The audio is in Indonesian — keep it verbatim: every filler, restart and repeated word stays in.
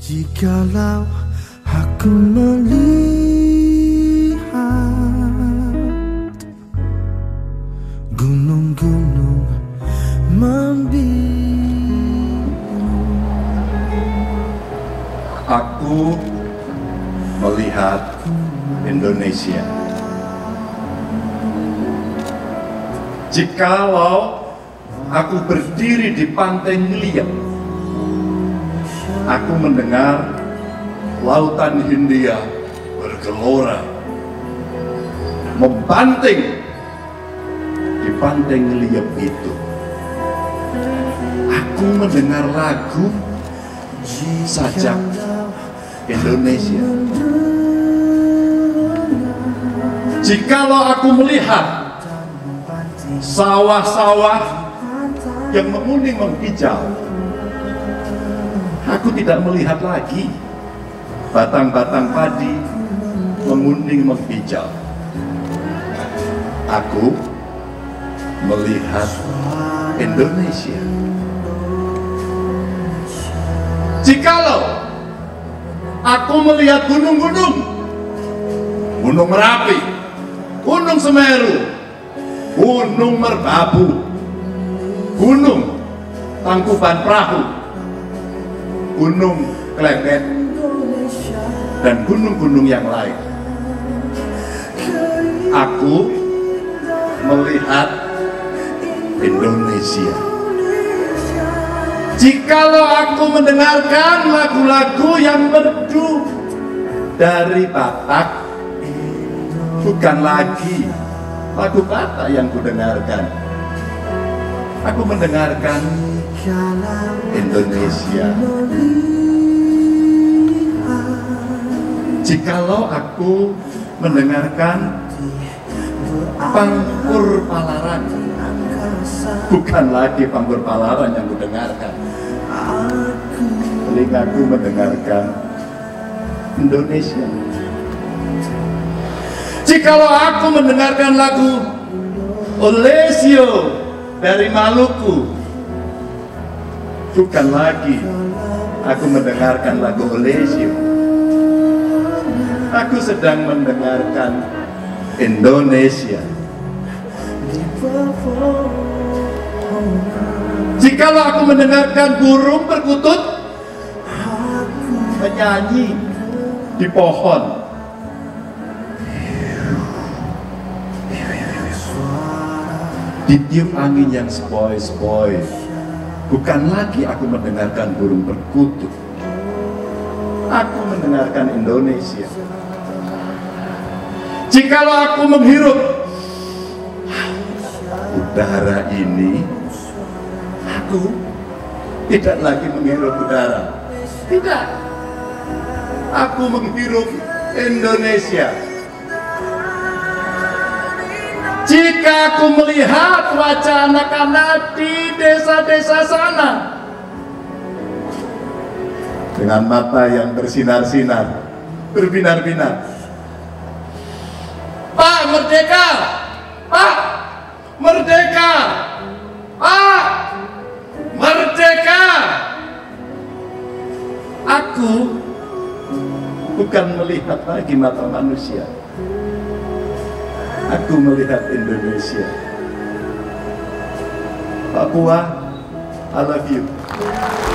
Jikalau aku melihat gunung-gunung membiru, aku melihat Indonesia. Jikalau aku berdiri di pantai Ngeliat, aku mendengar lautan Hindia bergelora, membanting di pantai Ngeliat itu. Aku mendengar lagu sajak Indonesia. Jikalau aku melihat sawah-sawah yang menguning menghijau, aku tidak melihat lagi batang-batang padi menguning menghijau. Aku melihat Indonesia. Jikalau aku melihat gunung-gunung, Gunung Merapi, Gunung Semeru, Gunung Merbabu, Gunung Tangkuban Perahu, Gunung Kleket, dan gunung-gunung yang lain, aku melihat Indonesia. Jikalau aku mendengarkan lagu-lagu yang merdu dari Batak, bukan lagi lagu Batak yang kudengarkan, aku mendengarkan Indonesia. Jikalau aku mendengarkan Pangkur Palaran, bukan lagi Pangkur Palaran yang kudengarkan, telingaku mendengarkan Indonesia. Jikalau aku mendengarkan lagu Olesio dari Maluku, bukan lagi aku mendengarkan lagu Olesio, aku sedang mendengarkan Indonesia. Jikalau aku mendengarkan burung perkutut menyanyi di pohon, ditiup angin yang sepoi-sepoi, bukan lagi aku mendengarkan burung perkutut, aku mendengarkan Indonesia. Jikalau aku menghirup udara ini, aku tidak lagi menghirup udara, tidak, aku menghirup Indonesia. Jika aku melihat wajah anak-anak di desa-desa sana dengan mata yang bersinar-sinar, berbinar-binar, Pak Merdeka, Pak Merdeka, Pak Merdeka, aku bukan melihat lagi mata manusia, aku melihat Indonesia. Papua, I love you.